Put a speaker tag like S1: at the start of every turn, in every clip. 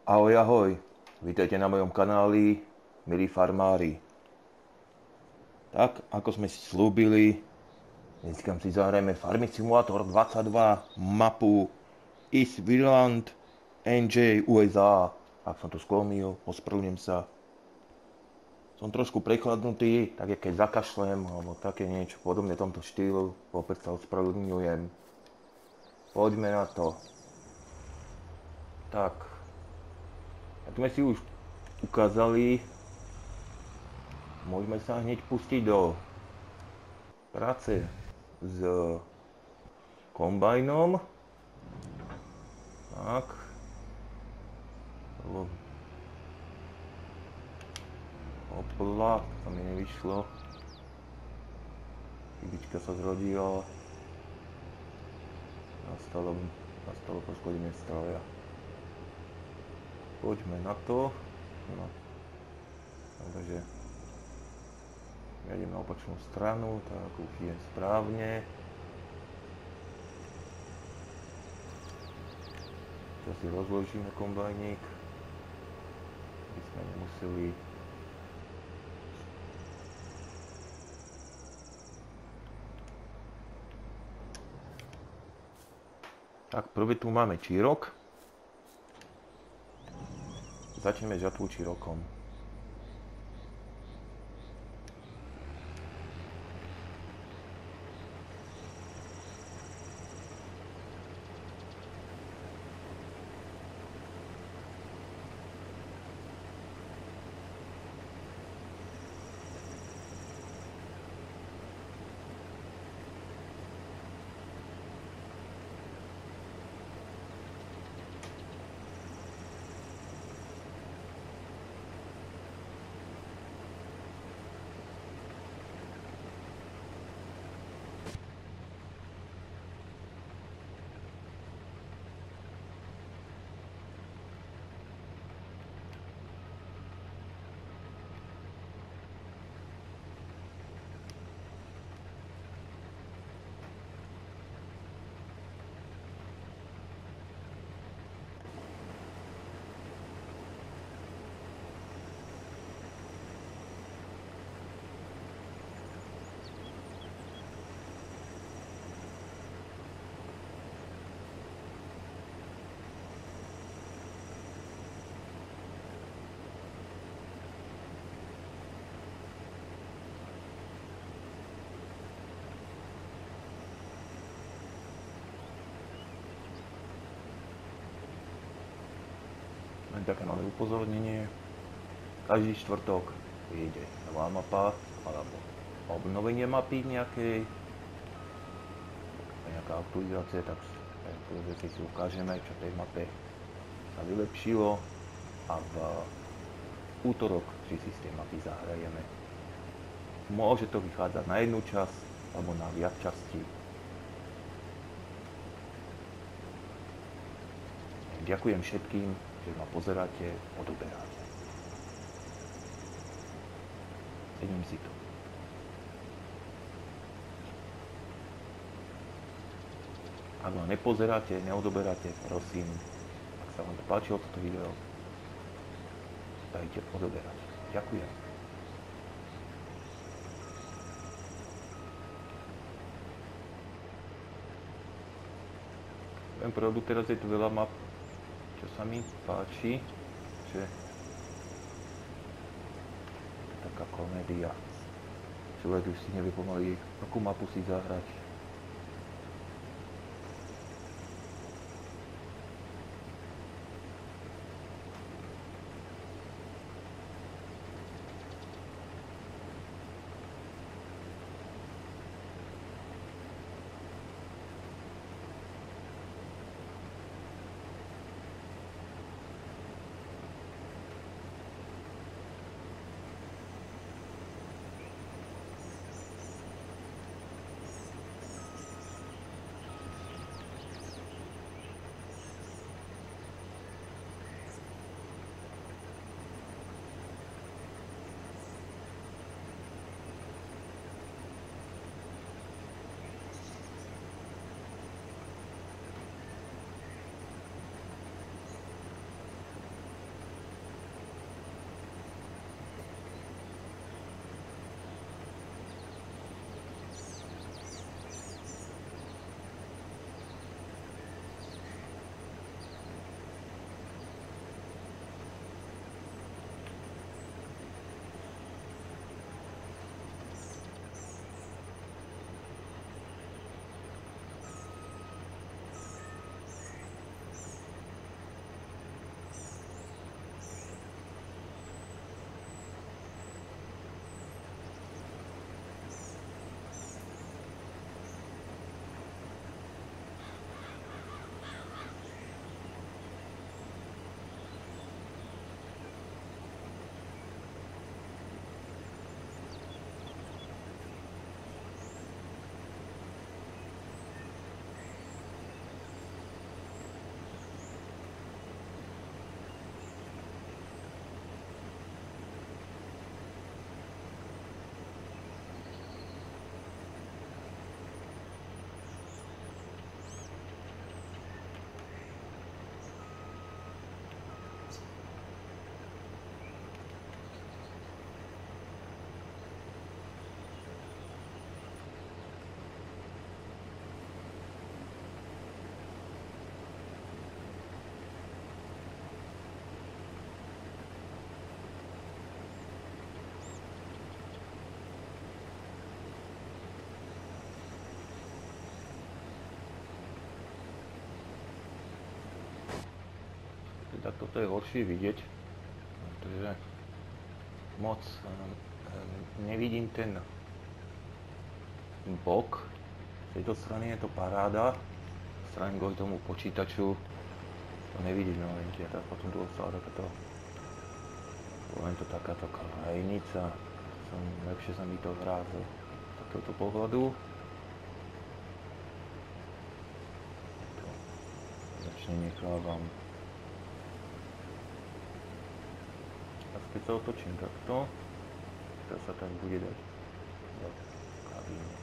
S1: Ahoj, ahoj, vítajte na mojom kanáli, milí farmári. Tak, ako sme si slúbili, dneska si zahrajeme Farming Simulator 22, mapu East Virland, NJ, USA. Ak som to sklomil, ospravedlňujem sa. Som trošku prechladnutý, tak keď zakašlem, alebo také niečo podobné tomto štýlu, opäť sa ospravedlňujem. Poďme na to. Tak, ak sme si už ukázali, môžeme sa hneď pustiť do práce s kombajnom. Tak. Opla, to mi nevyšlo. Chybička sa zrodila. Nastalo poškodenie stroja. Poďme na to. No. Takže ja idem na opačnú stranu, tak už je správne. To si rozložíme kombajník, aby sme nemuseli tak, prvé tu máme čírok. Začneme žatvu čírokom. Len také malé upozornenie. Každý štvrtok vyjde nová mapa, alebo obnovenie mapy nejakej, nejaká aktualizácia, tak si ukážeme, čo tej mape sa vylepšilo a v útorok si z tej mapy zahrajeme. Môže to vychádzať na jednu časť, alebo na viac častí. Ďakujem všetkým, že ma pozeráte, odoberáte. Cením si to. Ak ma nepozeráte, neodoberáte, prosím, ak sa vám to páčilo toto video, dajte odoberať. Ďakujem. Viem pravdu, teraz je tu veľa map, čo sa mi páči, že taká komédia. Človek už si nevie pomaly, akú mapu si zahrať. tak toto je horšie vidieť, pretože moc nevidím ten bok. Z tejto strany je to paráda, strany kvôli tomu počítaču to nevidím, no lenže tak potom tu ostala takáto, len to takáto krajnica, lepšie sa mi to hrá z takéhoto pohľadu. Začne nechávam. A keď sa otočím takto, to sa tak bude dať do kabíny.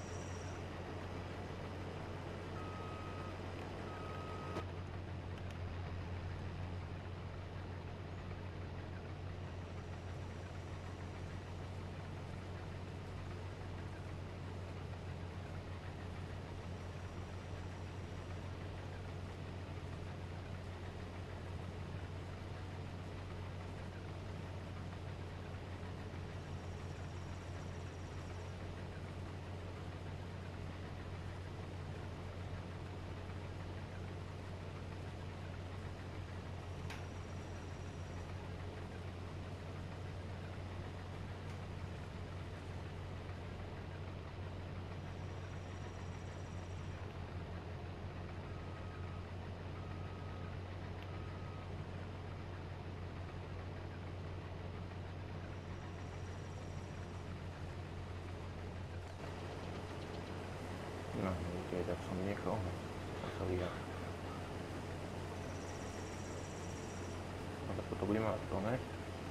S1: No, vidíte, tak som nechal, to sa vyjá. No tak toto budeme mať to, ne?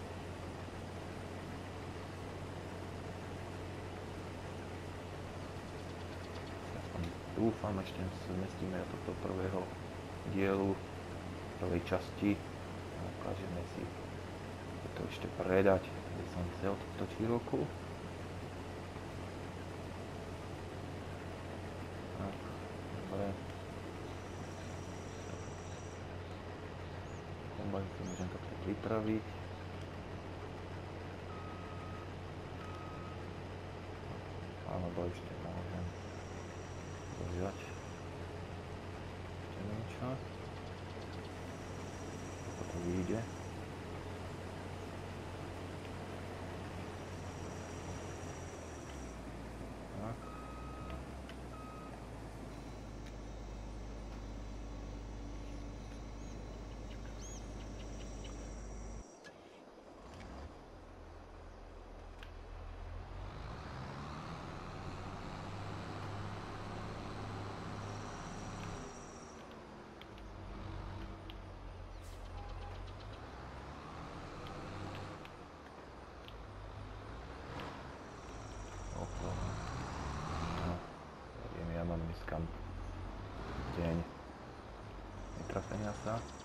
S1: Dúfam, ešte zmestíme do tohto prvého dielu, prvej časti a ukážeme si to ešte predať, aby som chcel túto čírovku. Dobre. Kombajn si môžem takto pripraviť. Alebo ešte môžem vziať ešte niečo. Ako to vyjde. Tak. Ja mám dneska deň netrafenia sa.